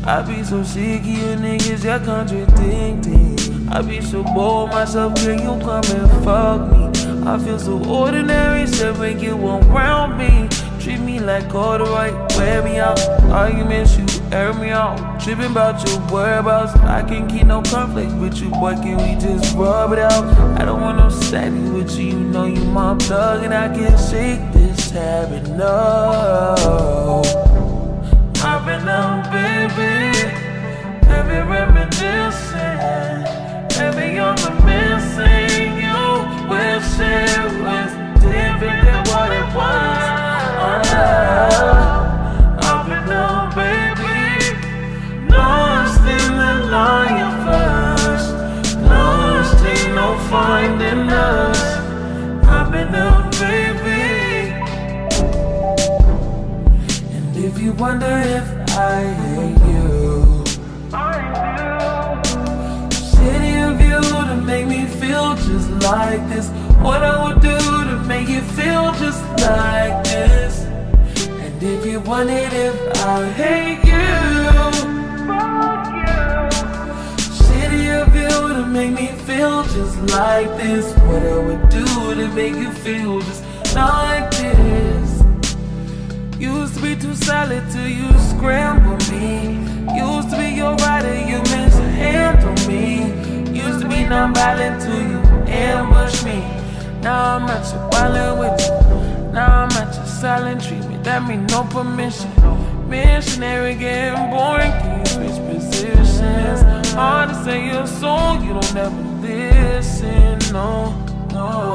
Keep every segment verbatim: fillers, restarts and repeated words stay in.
I be so sick of you niggas, you're contradicting. I be so bored myself, can you come and fuck me? I feel so ordinary, said when you around me. Treat me like all the right, wear me out. Arguments, you air me out. Tripping about your whereabouts. I can't keep no conflict with you, boy, can we just rub it out? I don't want no static with you, you know you my plug. And I can't shake this habit, no. I've been up, baby, every reminiscing, every other missing. You wish it was different than what it was. uh, I've been up, baby, lost in the lion first, lost in no finding us. I've been up, baby. If you wonder if I hate you, I do. Shitty of you to make me feel just like this. What I would do to make you feel just like this. And if you wondered if I hate you, fuck you. Shitty of you to make me feel just like this. What I would do to make you feel just like this. Used to be too solid till you scramble me. Used to be your rider, you mishandle me. Used to be non-violent till you ambush me. Now I'm at your wildin' with you. Now I'm at your silent treatment. That mean no permission. Missionary getting boring, can you switch positions? Hard to say your song, you don't ever listen, no, no.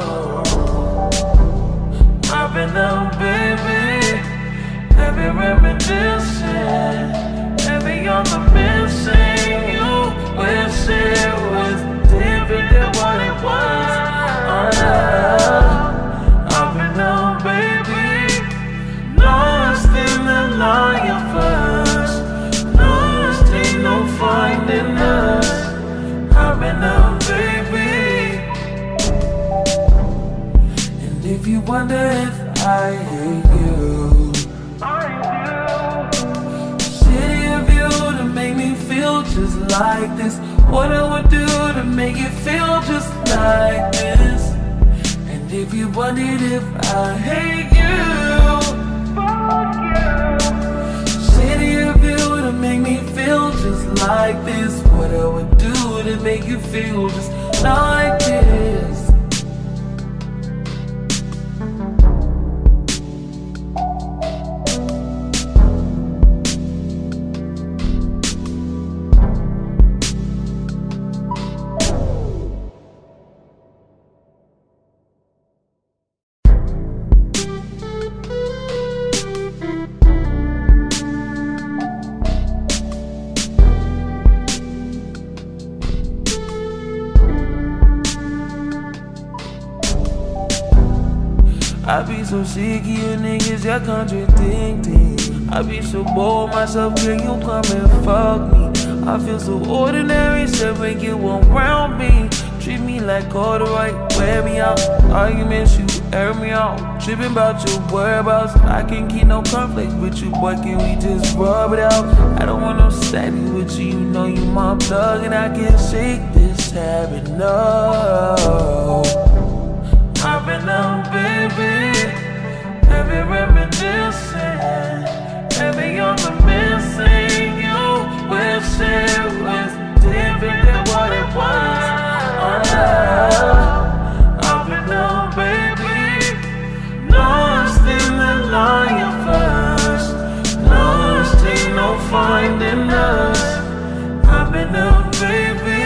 I've been up, baby, every reminiscing, every other missing. You wish it was different than what it was. uh, I've been up, baby, lost in the lion first, lost in no finding us. I've been up, baby. And if you wonder if I hate you, just like this. What I would do to make you feel just like this. And if you wondered if I hate you, fuck you. Shitty of you to make me feel just like this. What I would do to make you feel just like this. I be so sick of you niggas, you're contradicting. I be so bored myself, can you come and fuck me? I feel so ordinary, said when you around me. Treat me like all the right, wear me out. Arguments, you air me out. Tripping about your whereabouts. I can't keep no conflict with you, boy, can we just rub it out? I don't want no static with you, you know you my plug. And I can't shake this habit, no. I've been up, baby, every reminiscing, every other missing. You wish it was different than what it was. uh, I've been up, baby, lost in the lion first, lost in no finding us. I've been up, baby.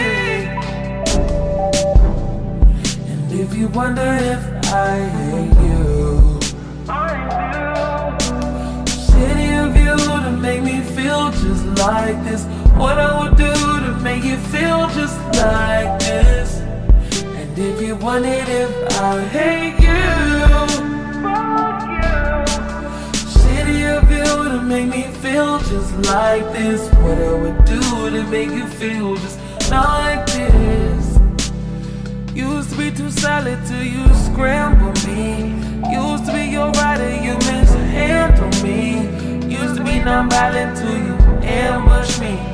If you wonder if I hate you, I do. Shitty of you to make me feel just like this. What I would do to make you feel just like this. And if you wondered if I hate you, fuck you. Shitty of you to make me feel just like this. What I would do to make you feel just like this. Used to be too solid till you scramble me. Used to be your rider, you mishandle me. Used to be non-violent till you ambush me.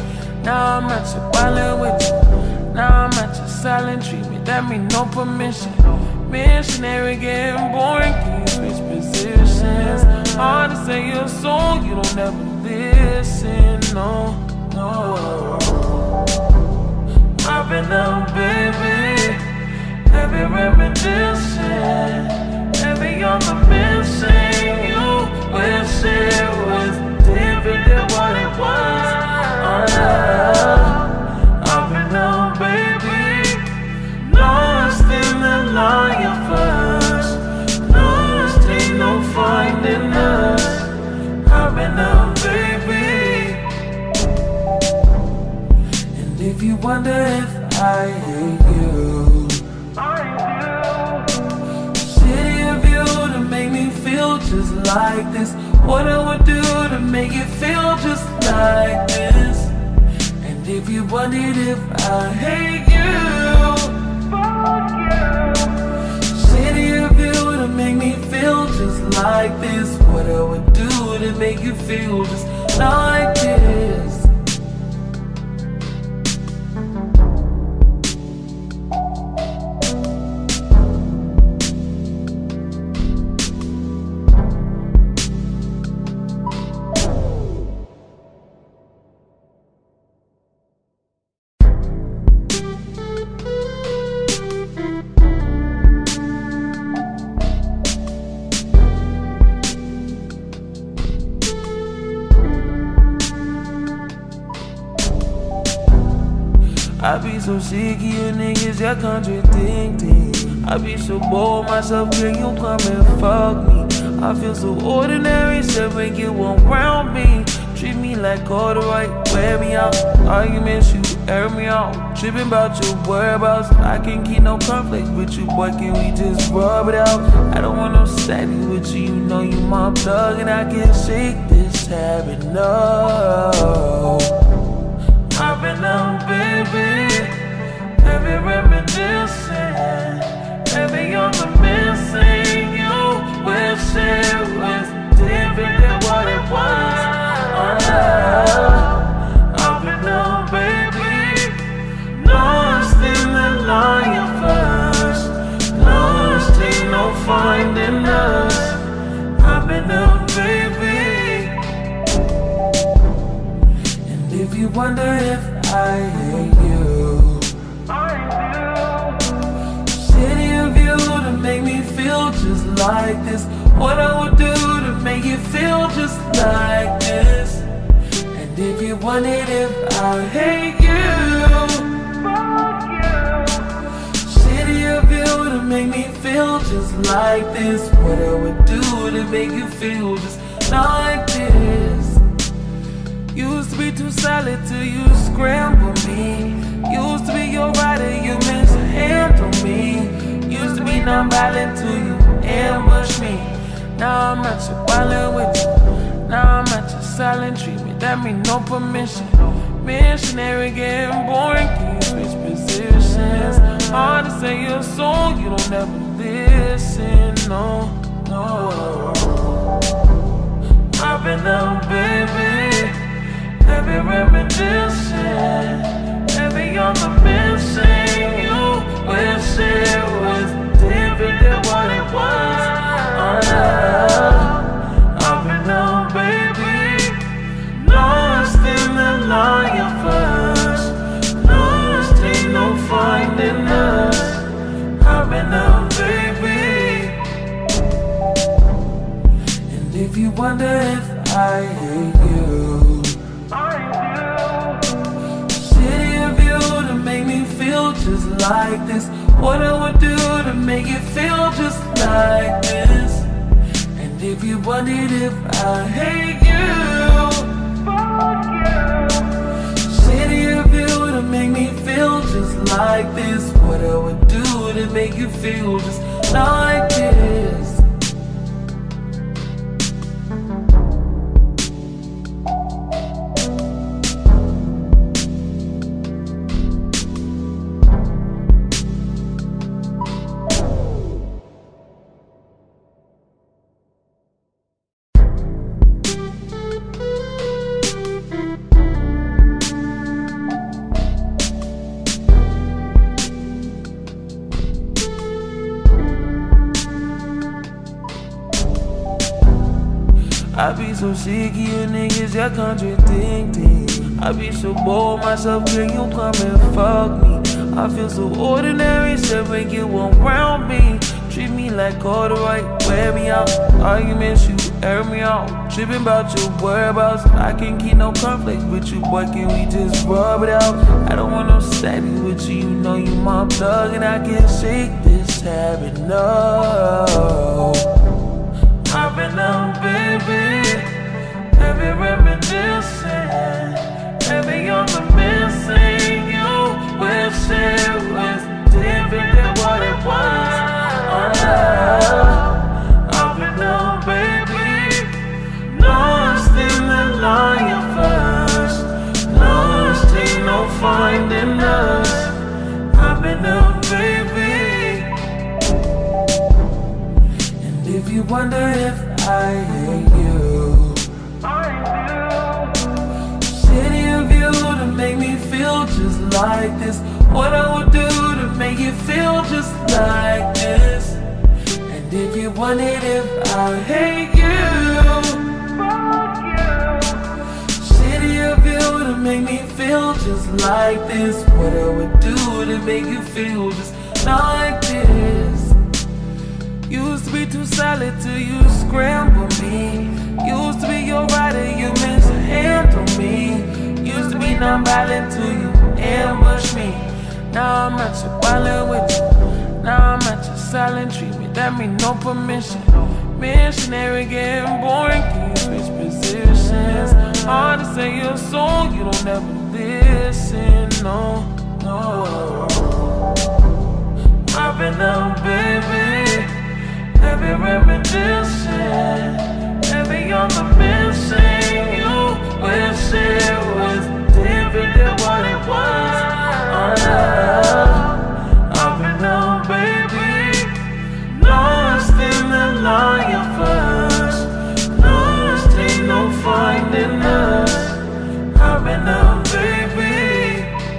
Now I'm at your wildin' with you. Now I'm at your silent treatment. That mean no permission. Missionary getting boring. Can you switch positions? Hard to say your song, you don't ever listen. No, no. I've been down, baby. Heavy reminiscing. Heavy on the missing. You wish it was different than what it was. I've been down, baby. Lost in the lion first. Lost, ain't no finding us. I've been down, baby. And if you wonder if I hate you, I do. City of you to make me feel just like this. What I would do to make it feel just like this. And if you wondered if I hate you, fuck you. City of you to make me feel just like this. What I would do to make you feel just like this. I be so sick of you niggas, you're contradicting. I be so bored myself, can you come and fuck me? I feel so ordinary, so when you around me. Treat me like corduroy, wear me out. Arguments, you air me out. Tripping about your whereabouts. I can't keep no conflict with you, boy, can we just rub it out? I don't want no static with you, you know you my plug. And I can't shake this habit, no. I've been down, baby. Heavy reminiscing. Heavy on the missing. You wish it was different than what it was. uh, I've been down, baby. Lost in the lion first. Lost, ain't no finding us. I've been down, baby. If you wonder if I hate you, I do. City of you to make me feel just like this. What I would do to make you feel just like this. And if you wondered if I hate you, fuck you. City of you to make me feel just like this. What I would do to make you feel just like this. Used to be too solid till you scramble me. Used to be your rider, you mishandle me. Used to be non-violent till you ambush me. Now I'm at your wildin' with you. Now I'm at your silent treatment. That mean no permission. Missionary getting boring. Can you switch positions? Hard to say your song, you don't ever listen. No, no. I've been down, baby. Heavy reminiscing. Heavy on the missing. You wish it was different than what it was. uh, I've been down, baby. Lost in the lion first. Lost, ain't no finding us. I've been down, baby. And if you wonder if I hate you, I do. City of you to make me feel just like this. What I would do to make it feel just like this. And if you wondered if I hate you, fuck you. City of you to make me feel just like this. What I would do to make you feel just like this. so sick of you niggas, you're contradicting. I be so bored myself, can you come and fuck me? I feel so ordinary, said when you around me. Treat me like corduroy, wear me out. Arguments, you air me out. Tripping about your whereabouts. I can't keep no conflict with you, boy, can we just rub it out? I don't want no static with you, you know you my plug. And I can't shake this habit, no. I've been up, baby. Heavy reminiscing. Heavy on the missing. You wish it was different than what it was. I've been up, baby. Lost in the line first. Lost, ain't no finding us. I've been up, baby. And if you wonder if I hate you, I do. Shitty of you to make me feel just like this. What I would do to make you feel just like this. And if you wondered if I hate you, fuck you. Shitty of you to make me feel just like this. What I would do to make you feel just like this. Used to be too solid till you scramble me. Used to be your rider, you mishandle me. Used to be non-violent till you ambush me. Now I'm at your wallet with you. Now I'm at your silent treatment. That mean no permission. Missionary getting boring. Can you switch positions? Hard to say your soul. You don't ever listen. No, no. I've been up, baby. Heavy reminiscing. Heavy on the missing. You wish it was different than what it was. I've been up, baby. Lost in the line first. Lost, ain't no finding us. I've been up, baby.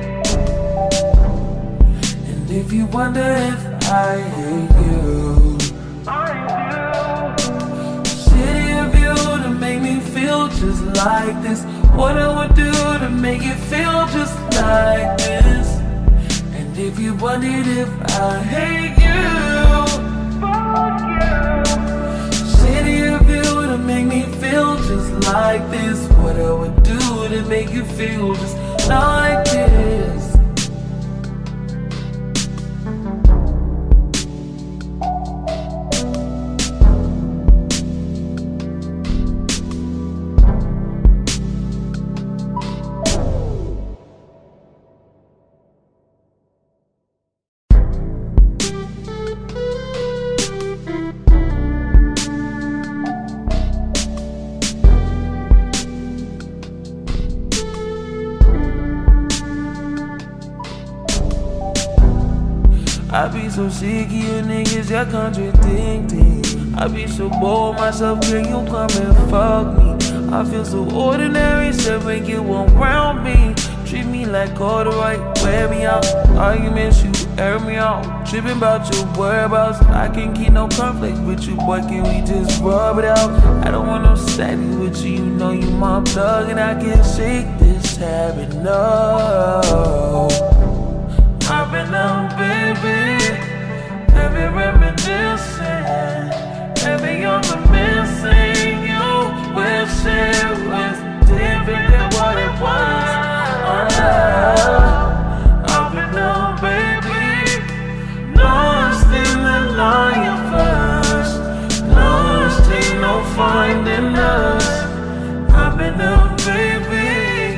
And if you wonder if I hate you, I do. Shitty of you to make me feel just like this. What I would do to make you feel just like this. And if you wondered if I hate you, fuck you. Shitty of you to make me feel just like this. What I would do to make you feel just like this. I be so sick of you niggas, you're contradicting. I be so bored myself, can you come and fuck me? I feel so ordinary, said when you around me. Treat me like corduroy, wear me out. Arguments, you air me out. Tripping about your whereabouts. I can't keep no conflict with you, boy, can we just rub it out? I don't want no static with you, you know you my plug. And I can't shake this habit, no. I've been up, baby. Heavy reminiscing. Heavy on the missing. You wish it was different than what it was. I've been up, baby. Lost in the line first. Lost, ain't no finding us. I've been up, baby.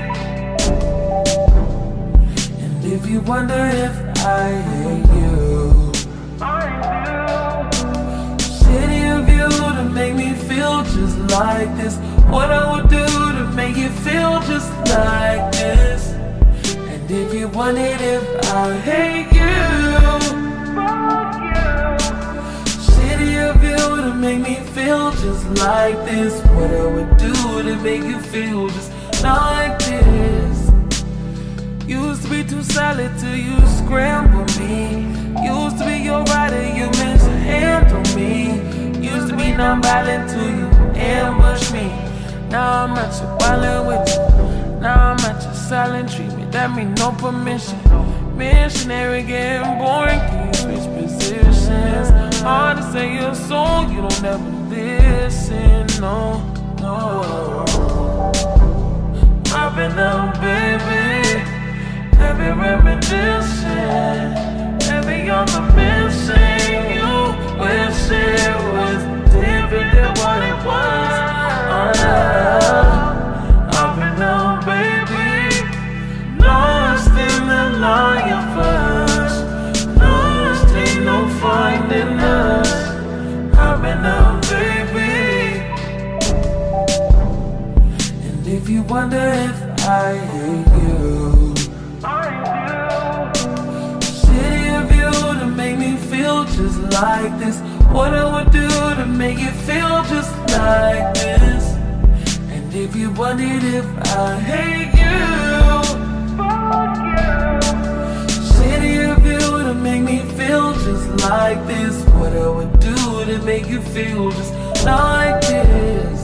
If you wonder if I hate you, I do. Shitty of you to make me feel just like this. What I would do to make you feel just like this. And if you wondered if I hate you, fuck you. Shitty of you to make me feel just like this. What I would do to make you feel just like this. Used to be too solid till you scramble me. Used to be your rider, you mishandle me. Used to be non-violent till you ambush me. Now I'm at you wildin' with you. Now I'm at your silent treatment, that mean no permission. Missionary getting boring, can you switch positions? Hard to say your song, you don't ever listen, no, no. I've been down, baby, heavy reminiscing, heavy on the missing. You wish it was different than what it was. Oh, yeah. I've been down, baby, lost in the lion first, lost ain't no finding us. I've been down, baby, and if you wonder if I hate you, I do. Shitty of you to make me feel just like this. What I would do to make you feel just like this. And if you wondered if I hate you, fuck you. Shitty of you to make me feel just like this. What I would do to make you feel just like this.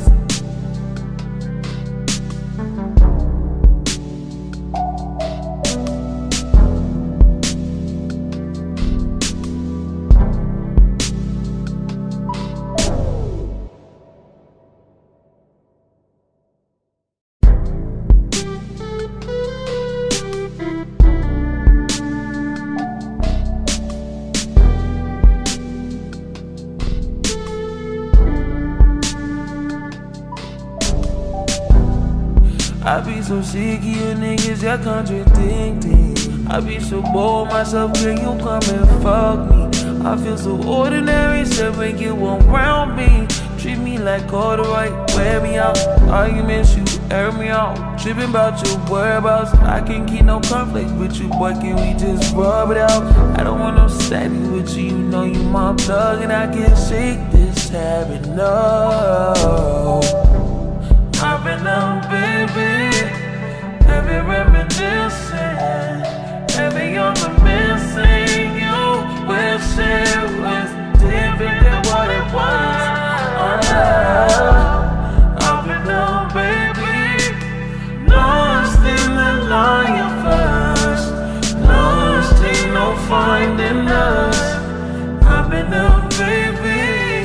I be so sick of you niggas, you're contradicting. I be so bored myself, can you come and fuck me? I feel so ordinary, separate you around me. Treat me like corduroy, wear me out. Arguments, you air me out. Tripping about your whereabouts. I can't keep no conflict with you, boy, can we just rub it out? I don't want no static with you, you know you my plug. And I can't shake this habit, no. I've been down, baby, heavy reminiscing, heavy on the missing. You wish it was different than what it was. Oh, yeah. I've been down, baby, lost in the lion first, lost ain't no finding us. I've been down, baby.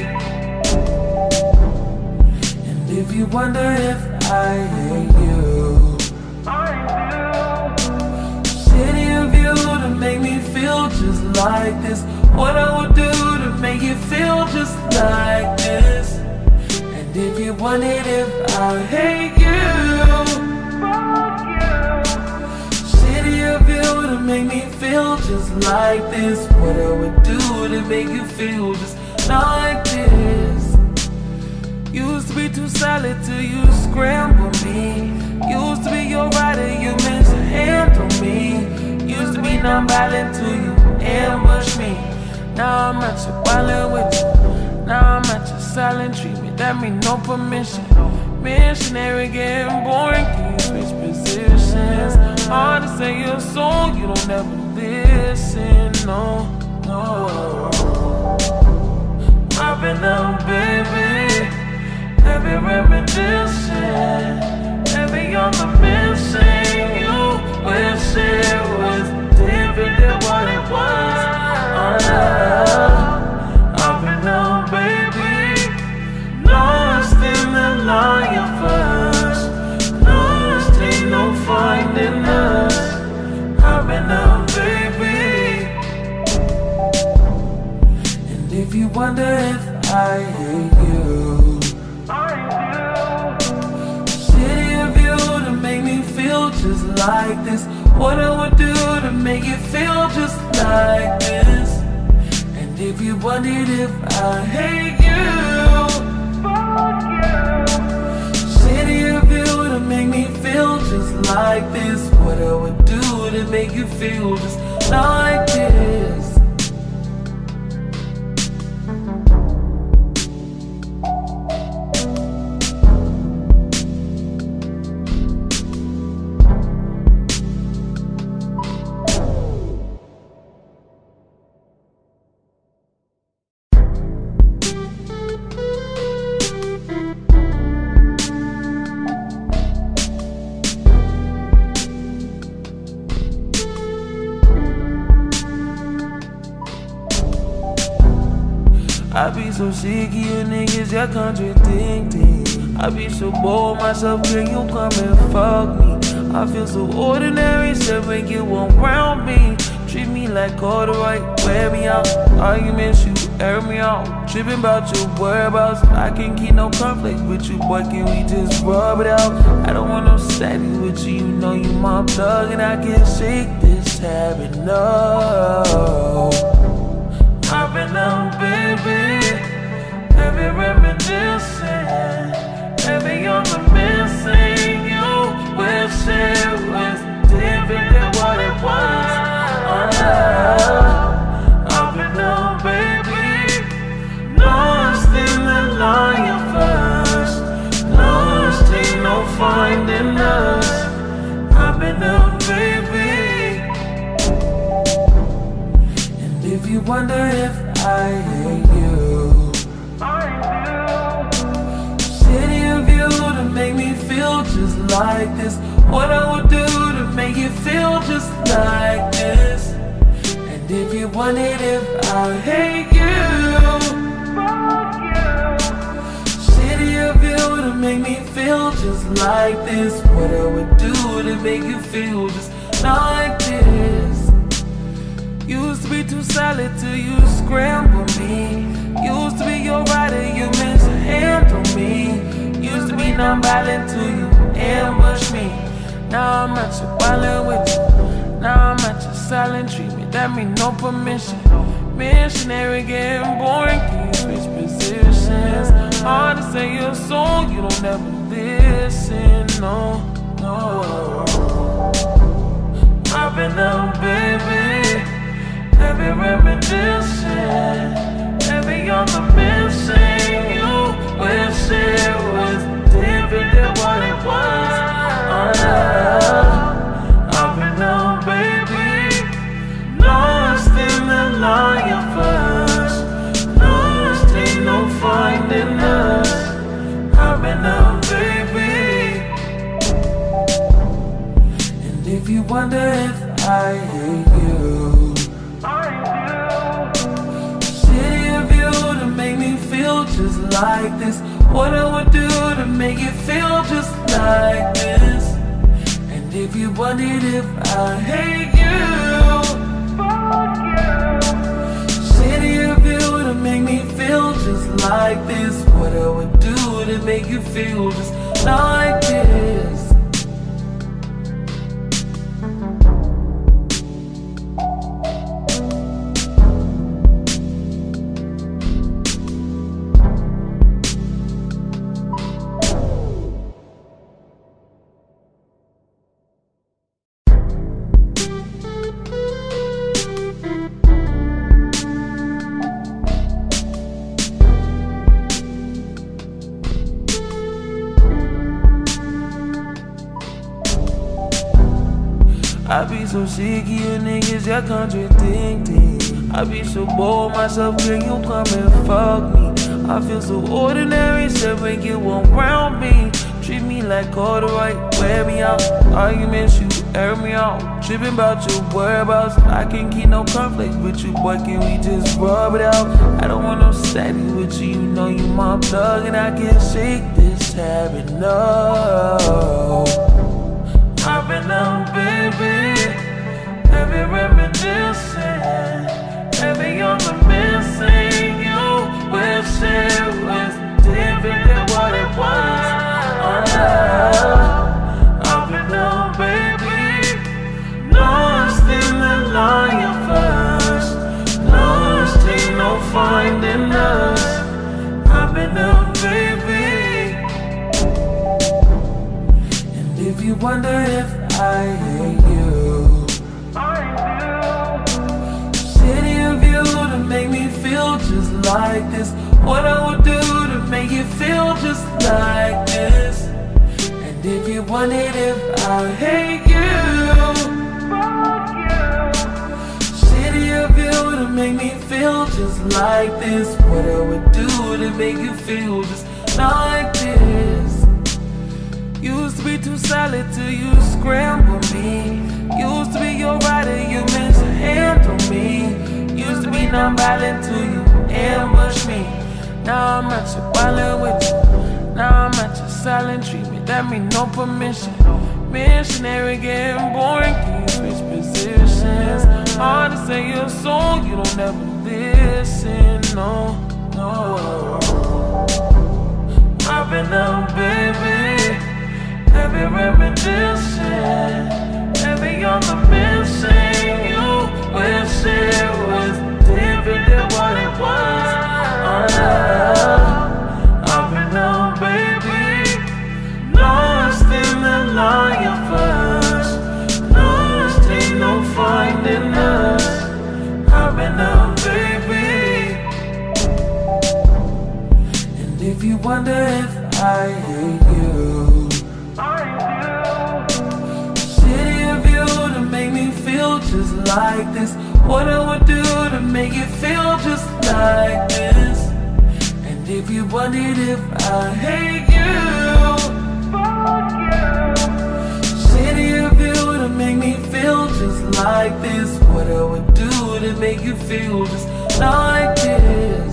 If you wonder if I hate you, I do. Shitty of you to make me feel just like this. What I would do to make you feel just like this. And if you wondered if I hate you, fuck you. Shitty of you to make me feel just like this. What I would do to make you feel just like this. Used to be too solid till you scramble me. Used to be your rider, you mishandle me. Used to be non-violent till you ambush me. Now I'm at your wildin' with you. Now I'm at your silent treatment, that mean no permission. Missionary getting boring, can you switch positions? Hard to say your song, you don't ever listen, no, no. I've been down, baby, heavy reminiscing, heavy on the missing. You wish it was different than what it was. Oh, yeah. I've been down, baby, lost in the lion first, lost ain't no finding us. I've been down, baby, and if you wonder if I hate you, I do. Shitty of you to make me feel just like this. What I would do to make you feel just like this. And if you wondered if I hate you, fuck you. Shitty of you to make me feel just like this. What I would do to make you feel just like this. I be so sick of you niggas, you're contradicting. I be so bored myself, can you come and fuck me? I feel so ordinary, so when you around me. Treat me like corduroy, wear me out. Arguments, you air me out. Tripping about your whereabouts. I can't keep no conflict with you, boy, can we just rub it out? I don't want no static with you, you know you my plug. And I can't shake this habit, no. I've been down, baby. Every reminiscing, every young missing. You wish it was different than what it was. I've been down, baby. Lost in the line first. Lost, ain't no finding us. I've been down, baby. And if you wonder if I hate you, I do. City of you to make me feel just like this. What I would do to make you feel just like this. And if you wondered if I hate you, fuck you. City of you to make me feel just like this. What I would do to make you feel just like this. Used to be too solid till you scramble me. Used to be your rider, you mishandle me. Used to be non-violent till you ambush me. Now I'm at your wildin' with you. Now I'm at your silent treatment. That mean no permission. Missionary getting boring. Can you switch positions? Hard to say your song, you don't ever listen. No, no. I've been down, baby. Every reminiscing, every young missing. You wish it was different than what it was. I've been down, baby. Lost in the line first. Lost, ain't no finding us. I've been down, baby. And if you wonder if I hate you, I do. City of you to make me feel just like this. What I would do to make you feel just like this. And if you wondered if I hate you, fuck you. City of you to make me feel just like this. What I would do to make you feel just like this. I be so sick of you niggas, you're contradicting. I be so bored myself, can you come and fuck me? I feel so ordinary, so when you around me. Treat me like corduroy, wear me out. Arguments, you air me out. Tripping about your whereabouts. I can't keep no conflict with you, boy, can we just rub it out? I don't want no static with you, you know you my plug. And I can't shake this habit, no. I've been down, baby. Every reminiscing, every young missing. You wish it was different than what it was. I've been down, baby. Lost in the line first. Lost, ain't no finding us. I've been down, baby. And if you wonder if I hate you, I do. City of you to make me feel just like this. What I would do to make you feel just like this. And if you wondered if I hate you, fuck you. City of you to make me feel just like this. What I would do to make you feel just like this. Used to be too solid till you scramble me. Used to be your rider, you mishandle me. Used to be non-violent till you ambush me. Now I'm at your ballin' with you. Now I'm at your silent treatment. That mean no permission. Missionary getting boring. Can you switch positions? Hard to say your song, you don't ever listen. No, no. I've been up, baby. Heavy reminiscing. Heavy on the missing. You wish it was different than what it was. I've been up, baby. Lost in the lion first. Lost, ain't no finding us. I've been up, baby. And if you wonder if I hate you, I do. Shitty of you to make me feel just like this. What I would do to make you feel just like this. And if you wondered if I hate you, fuck you. Shitty of you to make me feel just like this. What I would do to make you feel just like this.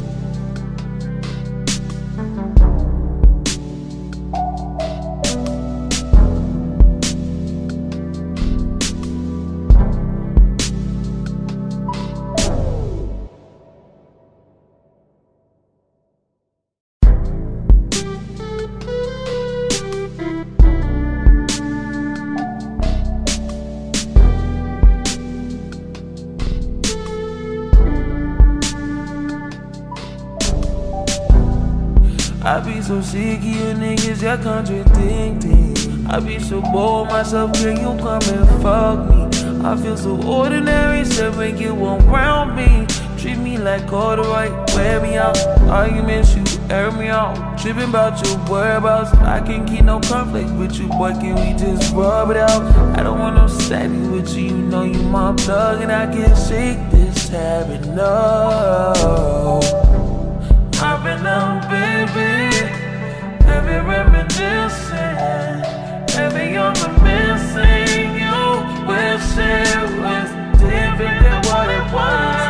I be so sick of you niggas, you're contradicting. I be so bored myself, can you come and fuck me? I feel so ordinary, so when you around me. Treat me like corduroy, wear me out. Arguments, you air me out. Tripping about your whereabouts, I can't keep no conflict with you, boy, can we just rub it out? I don't want no static with you, you know you my plug. And I can't shake this habit, no. I've been up, baby. Heavy reminiscing. Heavy on the missing. You wish it was different than what it was.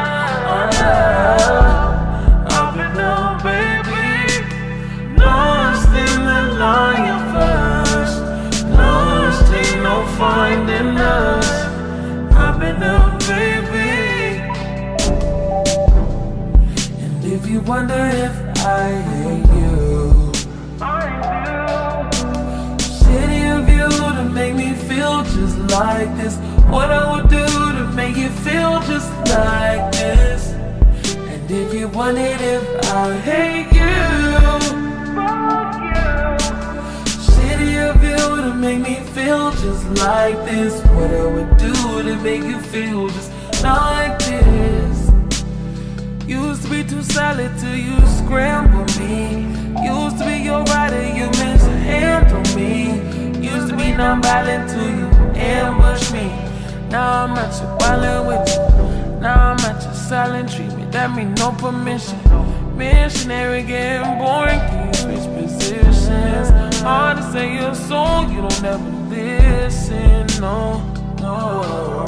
uh, I've been up, baby. Lost in the lion first. Lost, ain't no finding us. I've been up, baby. If you wonder if I hate you, I do. Shitty of you to make me feel just like this. What I would do to make you feel just like this. And if you wondered if I hate you, fuck you. Shitty of you to make me feel just like this. What I would do to make you feel just like this. Used to be too solid till you scramble me. Used to be your rider, you mishandle me. Used to be non-violent till you ambush me. Now I'm at your ballin' with you. Now I'm at your silent treatment. That mean no permission. Missionary getting boring. Can you switch positions? Hard to say your song, you don't ever listen. No, no.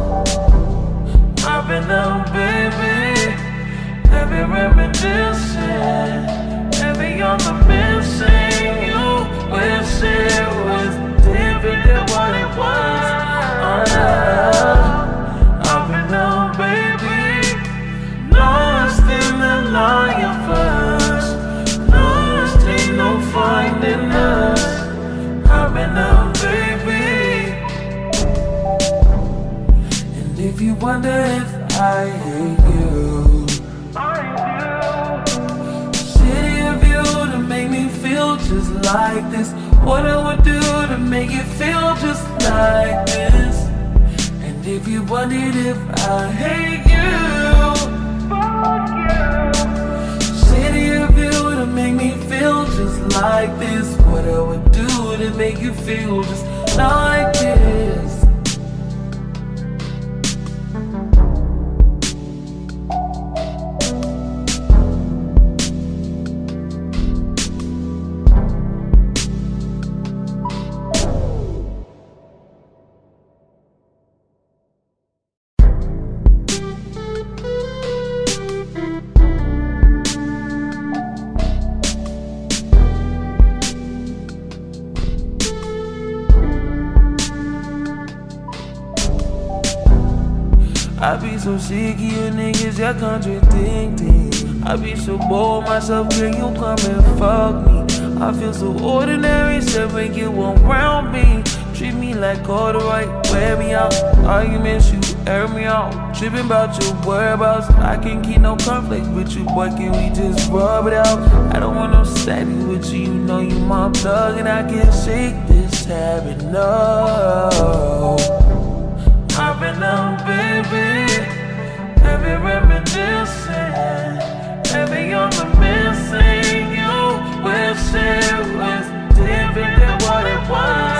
I've been up, baby. Heavy reminiscing, heavy on the missing. You wish it was different than what it was. I've been up, baby. Lost in the lion first. Lost, ain't no finding us. I've been up, baby. And if you wonder if I hate you, just like this. What I would do to make you feel just like this. And if you wondered if I hate you, fuck you. Shitty of you to make me feel just like this. What I would do to make you feel just like this. I be so sick of you niggas, you're contradicting. I be so bored myself, can you come and fuck me? I feel so ordinary, except when you around me. Treat me like all the right, wear me out. Arguments, you air me out. Tripping about your whereabouts. I can't keep no conflict with you, boy, can we just rub it out? I don't want no static with you, you know you my plug, and I can't shake this habit, no. I've been on, baby, heavy reminiscing, heavy on the missing. You wish it was different than what it was.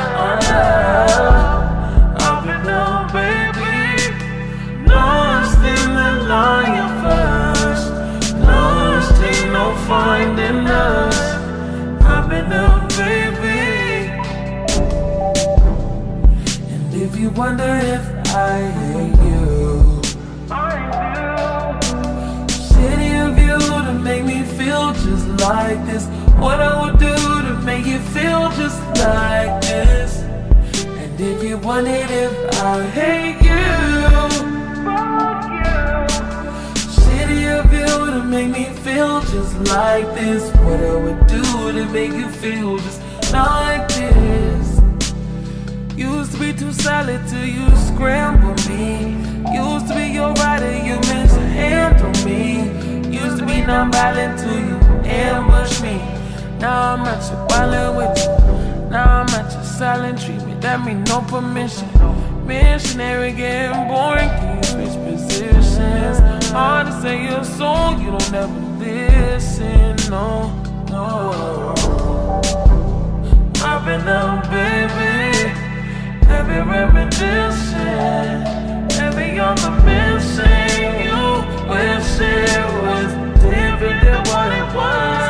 Uh, I've been on, baby, lost in the lion first, lost in no finding us. I've been on, baby. If you wonder if I hate you, I do. Shitty of you to make me feel just like this. What I would do to make you feel just like this. And if you wondered if I hate you, fuck you. Shitty of you to make me feel just like this. What I would do to make you feel just like this. Used to be too solid till you scramble me. Used to be your rider, you mishandle me. Used to be non-violent till you ambush me. Now I'm at your violent with you. Now I'm at your silent treatment. That mean no permission. Missionary getting boring, can you switch positions? Hard to say your song, you don't ever listen, no, no. I've been out, baby, heavy reminiscing, heavy on the missing. You wish it was different than what it was.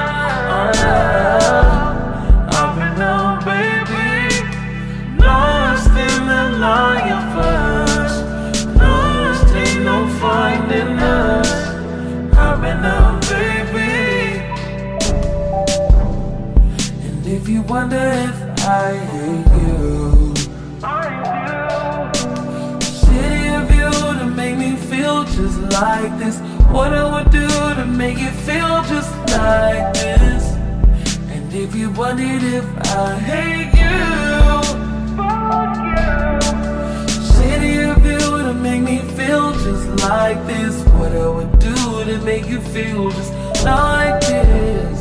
Uh, I've been on, baby, lost in the lion first, lost in no finding us. I've been on, baby. And if you wonder if I hate you, I do. Shitty of you to make me feel just like this. What I would do to make you feel just like this. And if you wondered if I hate you, fuck you. Shitty of you to make me feel just like this. What I would do to make you feel just like this.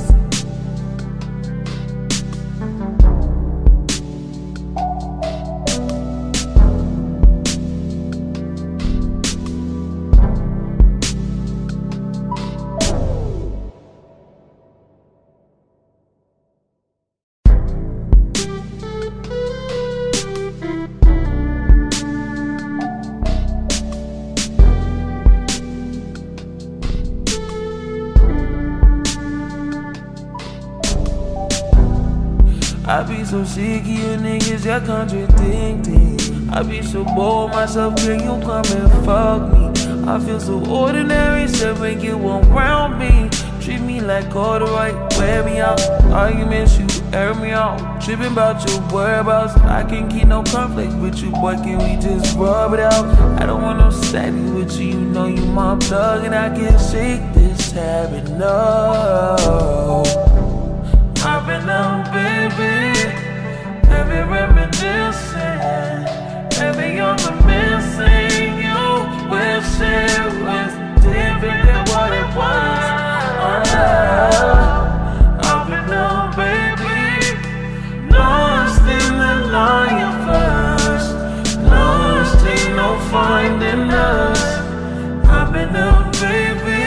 I be so sick of you niggas, you're contradicting. I be so bored myself, can you come and fuck me? I feel so ordinary, except when you around me. Treat me like all the right, wear me out. Arguments, you air me out. Tripping about your whereabouts. I can't keep no conflict with you, boy, can we just rub it out? I don't want no static with you, you know you my plug, and I can't shake this habit, no. I've been on, baby, heavy reminiscing, heavy on the missing. You wish it was different than what it was. Uh, I've been on, baby, lost in the lion first, lost in no finding us. I've been on, baby.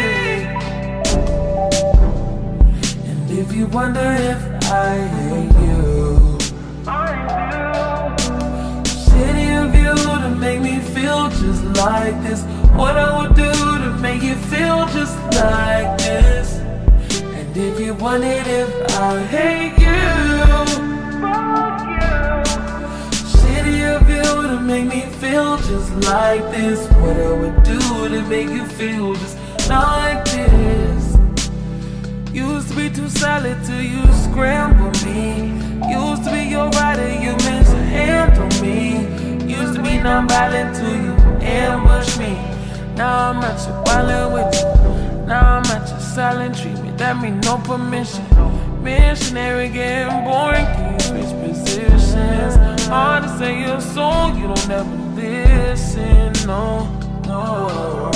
If you wonder if I hate you, I do. Shitty of you to make me feel just like this. What I would do to make you feel just like this. And if you wondered if I hate you, fuck you. Shitty of you to make me feel just like this. What I would do to make you feel just like this. Used to be too solid till you scramble me. Used to be your rider, you mishandle me. Used to be non-violent till you ambush me. Now I'm at your wildin' with you. Now I'm at your silent treatment. That mean no permission. Missionary getting boring. Can you switch positions? Hard to say your song, you don't ever listen. No, no.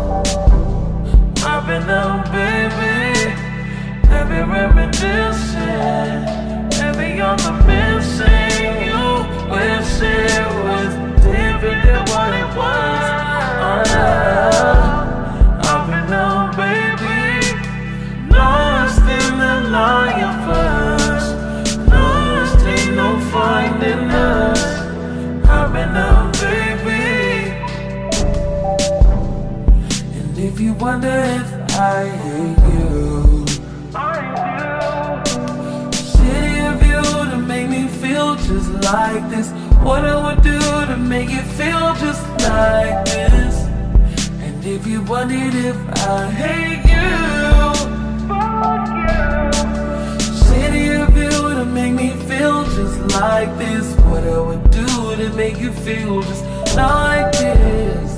I've been down, baby. Heavy reminiscing. Heavy on the missing. You wish it was different than what it was. Oh, yeah. I've been down, baby. Lost in the lion first. Lost, ain't no finding us. I've been down, baby. And if you wonder if I hate you, I do. Shitty of you to make me feel just like this. What I would do to make it feel just like this. And if you wondered if I hate you, fuck you. Shitty of you to make me feel just like this. What I would do to make you feel just like this.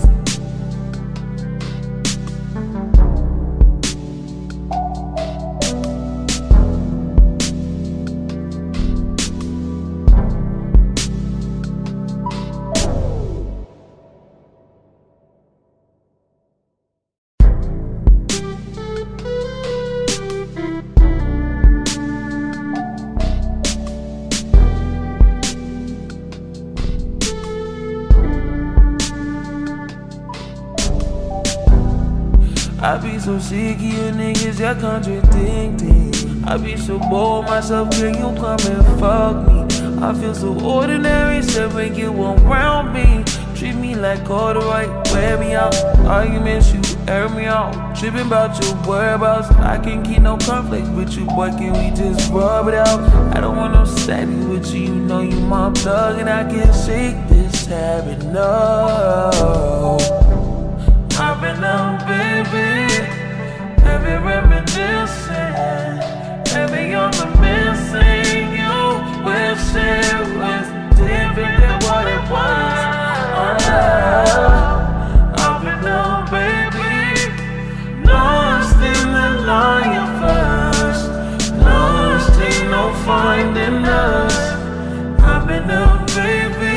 I be so sick of you niggas, you're contradicting. I be so bored myself, can you come and fuck me? I feel so ordinary, separate you around me. Treat me like corduroy, wear me out. Arguments, you air me out. Tripping about your whereabouts. I can't keep no conflict with you, boy, can we just rub it out? I don't want no static with you, you know you my plug. And I can't shake this habit, no. I've been down, baby. Heavy reminiscing. Heavy on the missing. You wish it was different than what it was. Oh, yeah. I've been down, baby. Lost in the lion first. Lost, ain't no finding us. I've been down, baby.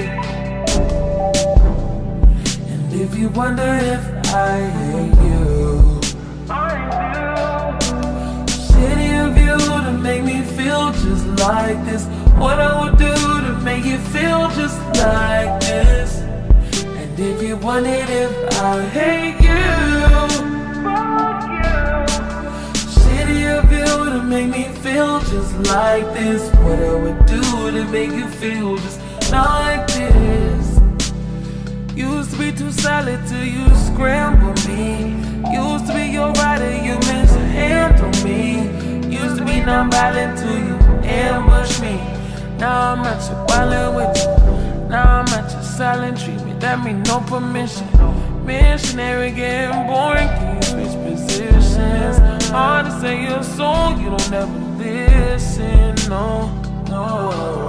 If you wonder if I hate you, I do. Shitty of you to make me feel just like this. What I would do to make you feel just like this. And if you wondered if I hate you, fuck you. Shitty of you to make me feel just like this. What I would do to make you feel just like this. Used to be too solid till you scramble me. Used to be your rider, you mishandle me. Used to be non-violent till you ambush me. Now I'm at your wildin' with you. Now I'm at your silent treatment. That mean no permission. Missionary getting boring. Can you switch positions? Hard to say your song, you don't ever listen. No, no.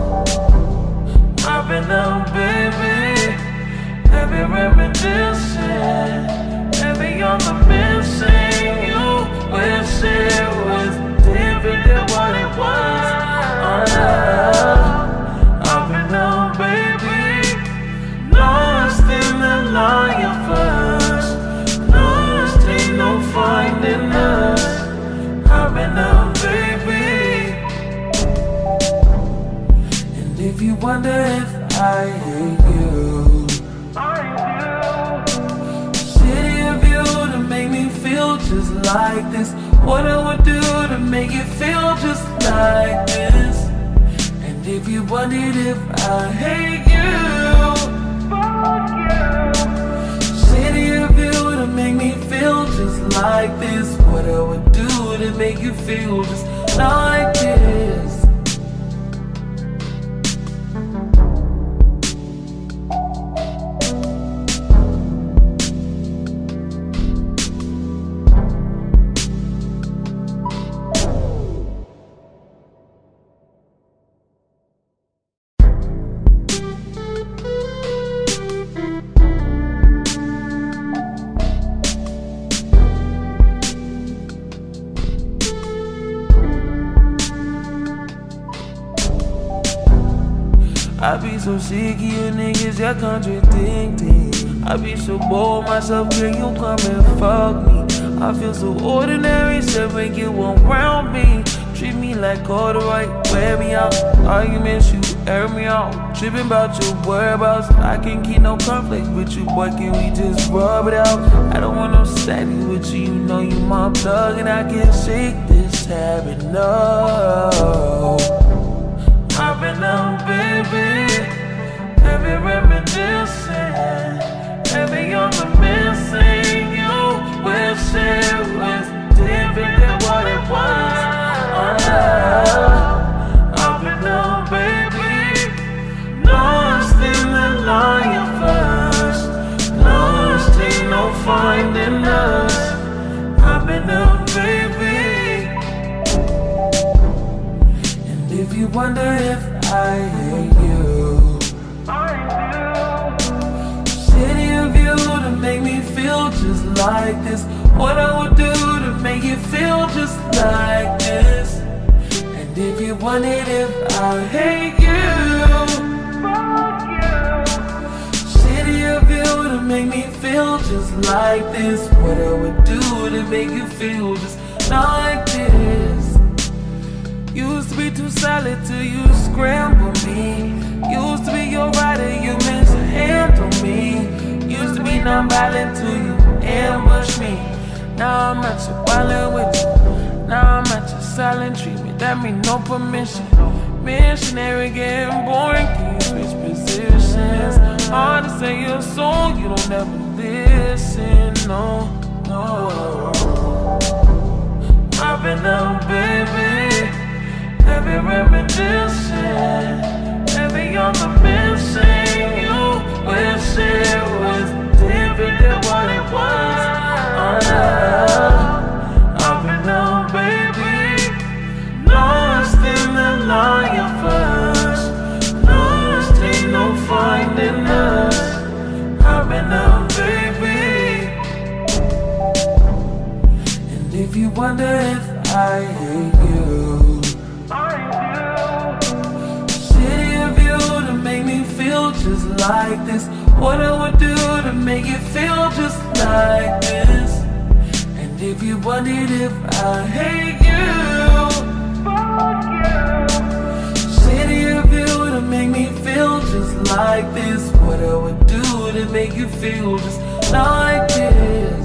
I've been down, baby. Heavy reminiscing. Heavy on the missing. You wish it was different than what it was. Oh, yeah. I've been down, baby. Lost in the lion first. Lost, ain't no finding us. I've been down, baby. And if you wonder if I hate you, I do. Shitty of you to make me feel just like this. What I would do to make you feel just like this. And if you wondered if I hate you, fuck you. Shitty of you to make me feel just like this. What I would do to make you feel just like this. be so sick of you niggas, you're contradicting. I be so bored myself, girl, you come and fuck me. I feel so ordinary, so when you around me. Treat me like all the right, wear me out. Arguments, you air me out. Tripping about your whereabouts. I can't keep no conflict with you, boy, can we just rub it out? I don't want no static with you, you know you my plug. And I can't shake this habit, no. I've been up, baby, heavy reminiscing, heavy on the missing. You wish it was different than what it was. I've been up, baby, lost in the line first, lost ain't no finding us. I've been up, baby. And if you wonder if I hate you, I do. Shitty of you to make me feel just like this. What I would do to make you feel just like this. And if you wondered if I hate you, fuck you. Shitty of you to make me feel just like this. What I would do to make you feel just like this. Used to be too solid till you scramble me. Used to be your rider, you mishandle me. Used to be non-violent till you ambush me. Now I'm at your wildin' with you. Now I'm at your silent treatment. That mean no permission. Missionary getting boring. Can you switch positions? Hard to say your song, you don't ever listen. No, no. I've been up, baby, heavy reminiscing, heavy on the missing. You wish it was different than what it was. I've been up, baby, lost in the line first, lost ain't no finding us. I've been up, baby. And if you wonder if I hate you, I do. Shitty of you to make me feel just like this. What I would do to make you feel just like this. And if you wondered if I hate you, fuck you. Shitty of you to make me feel just like this. What I would do to make you feel just like this.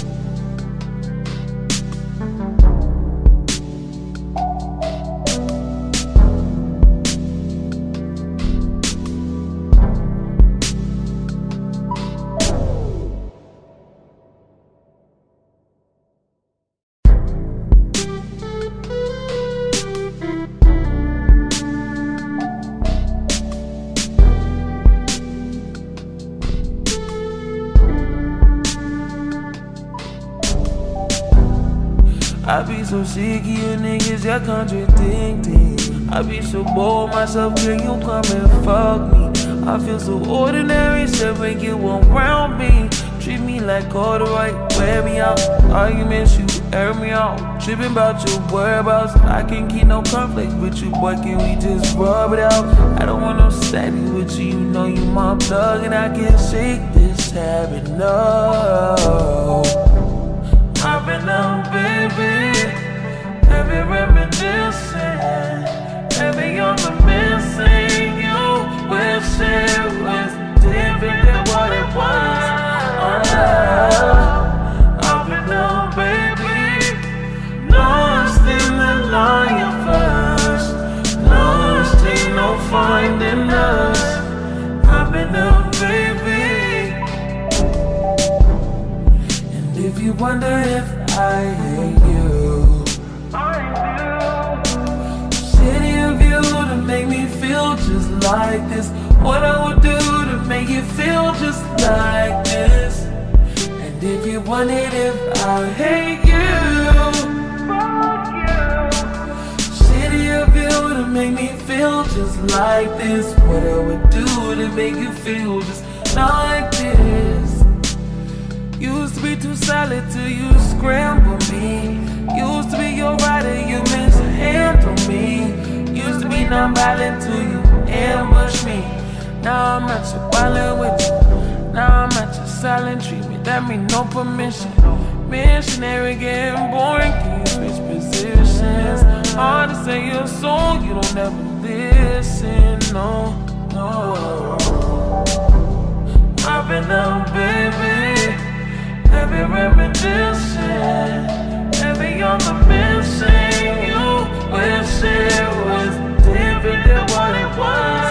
I be so sick of you niggas, you're contradicting. I be so bored myself, girl, you come and fuck me. I feel so ordinary, so when you around me. Treat me like all the right, wear me out. Arguments, you air me out. Tripping about your whereabouts. I can't keep no conflict with you, boy, can we just rub it out? I don't want no static with you, you know you my plug. And I can't shake this habit, no. I've been up, baby, heavy reminiscing, heavy on the missing. You wish it was different than what it was. I've been up, baby, lost in the line first, lost ain't no finding us. I've been up, baby. If you wonder if I hate you, I do. Shitty of you to make me feel just like this. What I would do to make you feel just like this. And if you wondered if I hate you, fuck you. Shitty of you to make me feel just like this. What I would do to make you feel just like this. Used to be too solid till you scramble me. Used to be your rider, you mishandle me. Used to be non-violent till you ambush me. Now I'm at your wildin' with you. Now I'm at your silent treatment. That mean no permission. Missionary getting boring. Can you switch positions? Hard to say your song, you don't ever listen. No, no. I've been up, baby. Every reminiscing, every other missing. You wish it was different than what it was.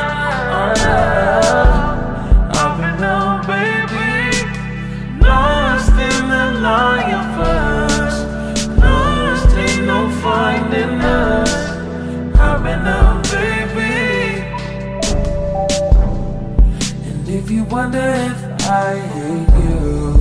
Oh, I've been up, baby. Lost in the lion first. Lost, ain't no finding us. I've been up, baby. And if you wonder if I hate you,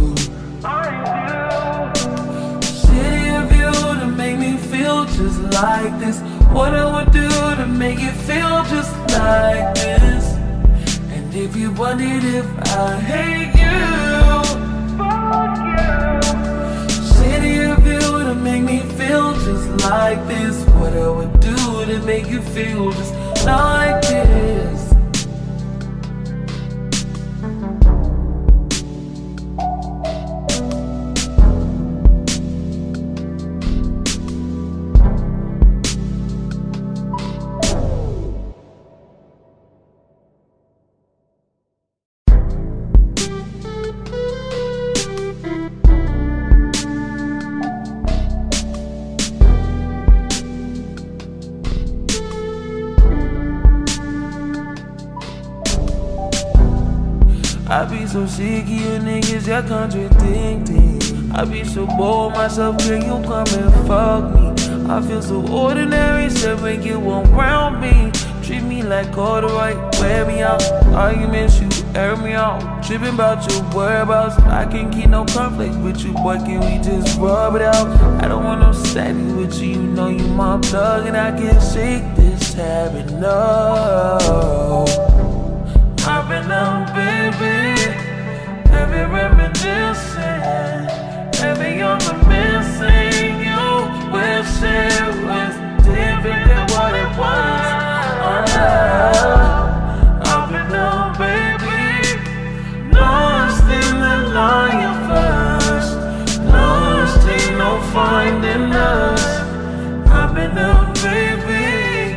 just like this, what I would do to make you feel just like this. And if you wondered if I hate you, fuck you. Shitty of you to make me feel just like this, what I would do to make you feel just like this. I be so sick of you niggas, you're contradicting. I be so bored myself, can you come and fuck me? I feel so ordinary, so when you around me. Treat me like all the right, wear me out. Arguments, you air me out. Tripping about your whereabouts. I can't keep no conflict with you, boy, can we just rub it out? I don't want no static with you, you know you my plug. And I can't shake this habit, no. I've been up, baby. Every reminiscing, every other missing. You wish it was different than what it was. Oh, I've been up, baby. Lost in the lion first. Lost, ain't no finding us. I've been up, baby.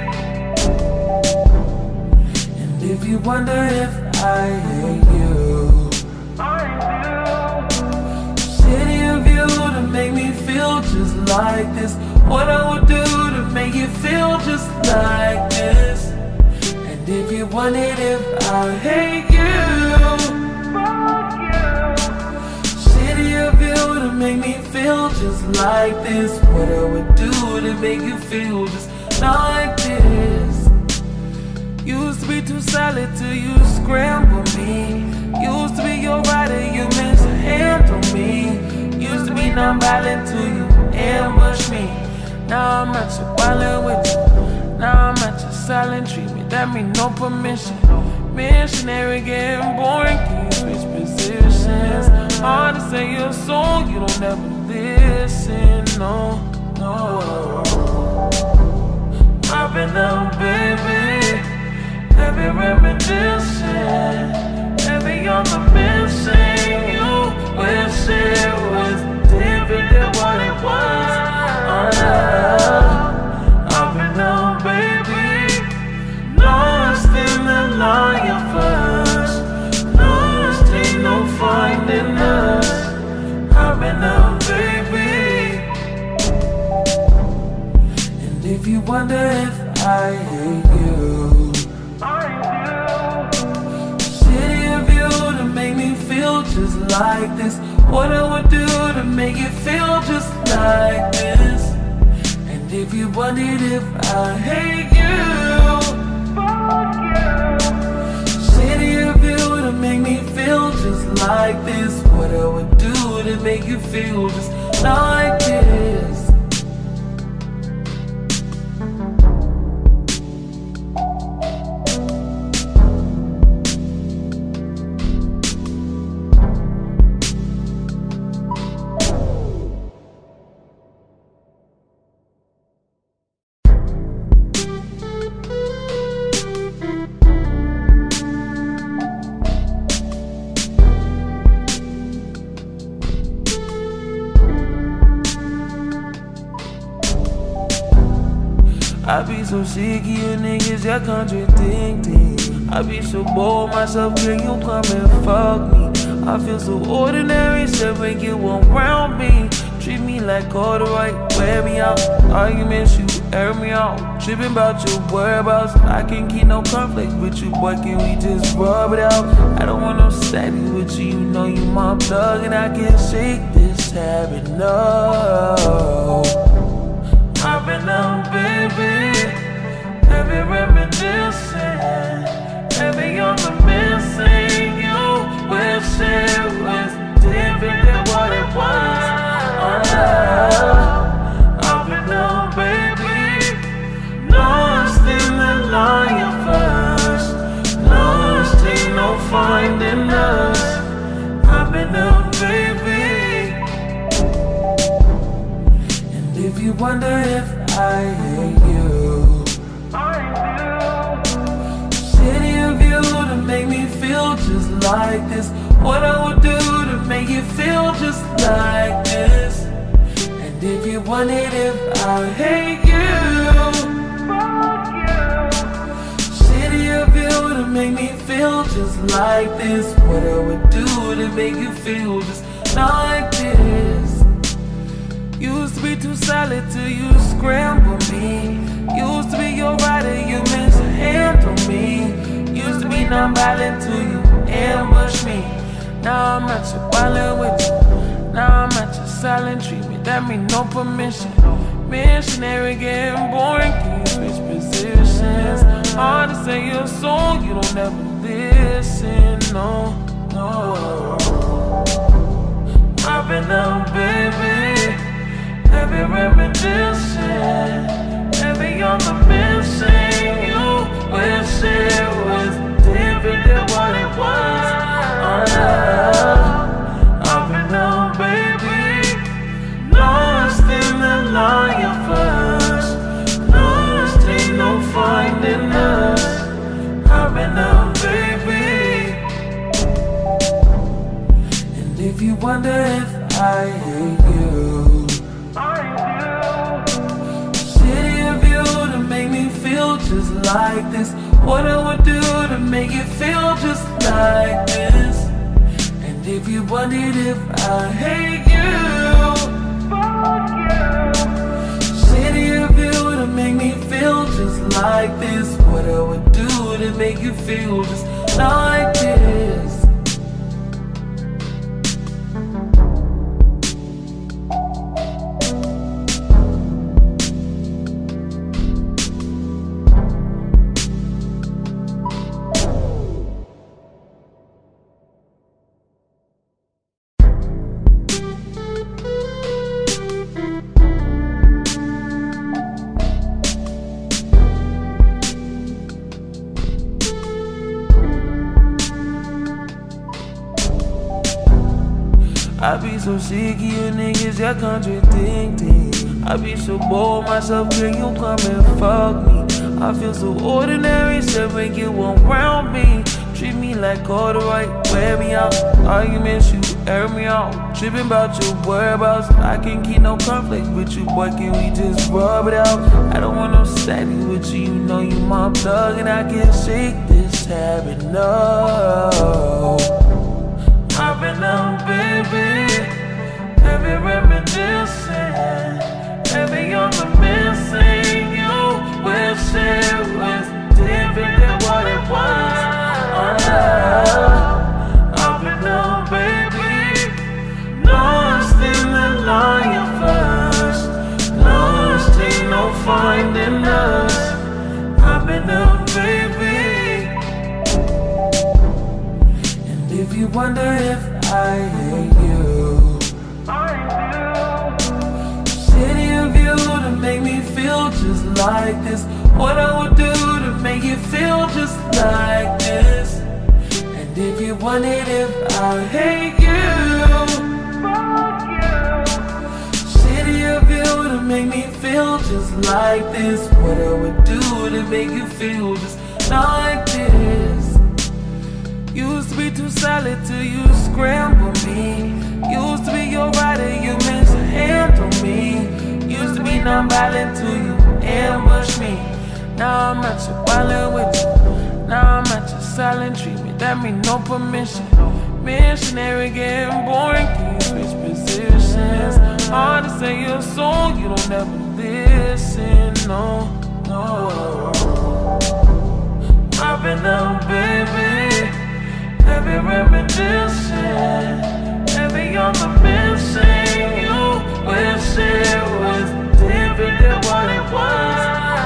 And if you wonder if I hate you, I do. Shitty of you to make me feel just like this, what I would do to make you feel just like this. And if you wondered if I hate you, fuck you. Shitty of you to make me feel just like this, what I would do to make you feel just like this. Used to be too solid till you scramble me. Used to be your rider, you mishandle me. Used to be non-violent till you ambush me. Now I'm at your wildin' with you. Now I'm at your silent treatment. That mean no permission. Missionary getting boring. Can you switch positions? Hard to say your song, you don't ever listen. No, no. I've been up, baby. Every reminiscing, every other missing. You wish it was different than what it was. Oh, I've been up, baby. Lost in the lion first. Lost, ain't no finding us. I've been up, baby. And if you wonder if I hate you, just like this, what I would do to make you feel just like this. And if you wondered if I hate you, fuck you. Shitty of you to make me feel just like this, what I would do to make you feel just like this. I be so sick of you niggas, you're contradicting. I be so bored myself, can you come and fuck me? I feel so ordinary, so when you around me. Treat me like corduroy, wear me out. Arguments, you air me out. Tripping about your whereabouts. I can't keep no conflict with you, boy, can we just rub it out? I don't want no static with you, you know you my plug. And I can't shake this habit, no. I've been down, baby. Heavy reminiscing. Heavy on the missing. You wish it was different than what it was. I've been down, baby. Lost in the line first. Lost, ain't no finding us. I've been down, baby. And if you wonder if I hate you, I do. Shitty of you to make me feel just like this. What I would do to make you feel just like this. And if you wondered if I hate you, fuck you. Shitty of you to make me feel just like this. What I would do to make you feel just like this. Used to be too solid till you scramble me. Used to be your rider, you mishandle me. Used to be non-violent till you ambush me. Now I'm at your wildin' with you. Now I'm at your silent treatment. That mean no permission. Missionary getting boring. Can you switch positions? Hard to say your song, you don't ever listen. No, no. I've been down, baby. Heavy reminiscing. Heavy on the missing. You wish it was different than what it was. I've been down, baby. Lost in the line first. Lost, ain't no finding us. I've been down, baby. And if you wonder if I hate you, I do. Shitty of you to make me feel just like this. What I would do to make you feel just like this. And if you wondered if I hate you, fuck you. Shitty of you to make me feel just like this. What I would do to make you feel just like this. I be so sick of you niggas, you're contradicting. I be so bored myself, can you come and fuck me? I feel so ordinary, so when you around me. Treat me like corduroy, wear me out. Arguments, you air me out. Tripping about your whereabouts. I can't keep no conflict with you, boy, can we just rub it out? I don't want no static with you, you know you my plug. And I can't shake this habit, no. I've been down, baby. Heavy reminiscing. Heavy on the missing. You wish it was different than what it was. I've been down, baby. Lost in the line first. Lost, ain't no finding us. I've been down, baby. And if you wonder if I hate you, I do. Shitty of you to make me feel just like this. What I would do to make you feel just like this. And if you wondered if I hate you, fuck you. Shitty of you to make me feel just like this. What I would do to make you feel just like this. Used to be too solid till you scramble me. Used to be your rider, you mishandle me. Used to be non-violent till you ambush me. Now I'm at your wallet with you. Now I'm at your silent treatment. That mean no permission. Missionary getting boring. Can you switch positions? Hard to say your soul. You don't ever listen. No, no. I've been down, baby. Heavy reminiscing. Heavy on the missing. You wish it was different than what it was.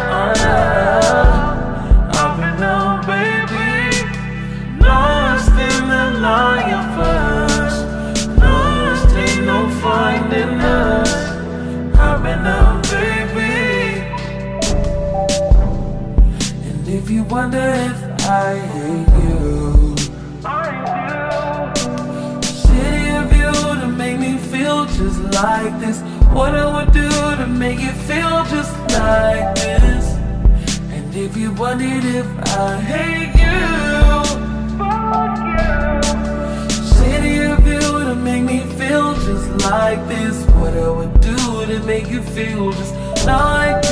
I've been down, baby. Lost in the lion first. Lost, ain't no finding us. I've been down, baby. And if you wonder if I hate you, I do. Shitty of you to make me feel just like this. What I would do to make you feel just like this. And if you wondered if I hate you, fuck you. Shitty of you to make me feel just like this. What I would do to make you feel just like